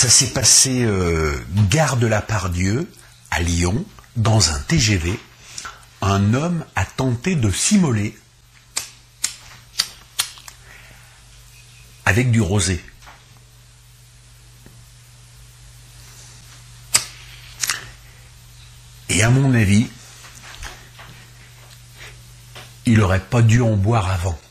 Ça s'est passé gare de la Pardieu, à Lyon, dans un TGV. Un homme a tenté de s'immoler avec du rosé. Et à mon avis, il n'aurait pas dû en boire avant.